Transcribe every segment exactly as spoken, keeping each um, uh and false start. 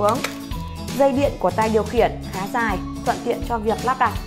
hướng. Dây điện của tay điều khiển khá dài, thuận tiện cho việc lắp đặt.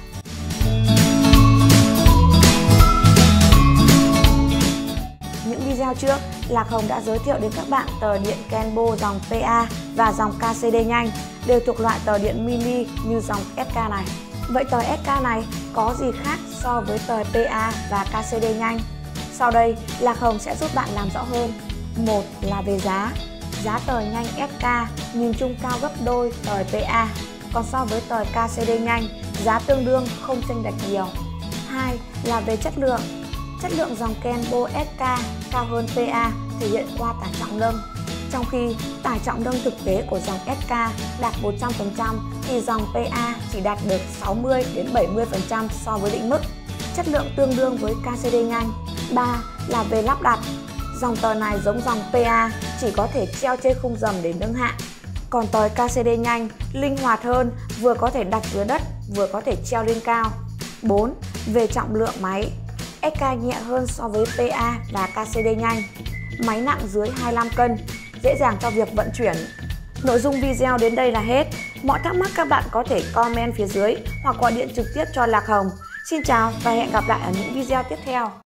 Những video trước, Lạc Hồng đã giới thiệu đến các bạn tờ điện KENBO dòng pê a và dòng ca xê đê nhanh, đều thuộc loại tờ điện mini như dòng ét ca này. Vậy tờ ét ca này có gì khác so với tờ pê a và ca xê đê nhanh? Sau đây, Lạc Hồng sẽ giúp bạn làm rõ hơn. Một là về giá. Giá tờ nhanh ét ca nhìn chung cao gấp đôi tờ pê a, còn so với tờ ca xê đê nhanh, giá tương đương, không chênh lệch nhiều. Hai là về chất lượng. Chất lượng dòng KENBO ét ca cao hơn pê a thể hiện qua tải trọng nâng. Trong khi tải trọng nâng thực tế của dòng ét ca đạt một trăm phần trăm thì dòng pê a chỉ đạt được sáu mươi đến bảy mươi phần trăm so với định mức. Chất lượng tương đương với ca xê đê nhanh. Ba là về lắp đặt. Dòng tờ này giống dòng pê a chỉ có thể treo trên khung rầm để nâng hạ. Còn tờ ca xê đê nhanh linh hoạt hơn, vừa có thể đặt dưới đất, vừa có thể treo lên cao. Bốn về trọng lượng máy. ét ca nhẹ hơn so với pê a và ca xê đê nhanh. Máy nặng dưới hai mươi lăm cân, dễ dàng cho việc vận chuyển. Nội dung video đến đây là hết. Mọi thắc mắc các bạn có thể comment phía dưới hoặc gọi điện trực tiếp cho Lạc Hồng. Xin chào và hẹn gặp lại ở những video tiếp theo.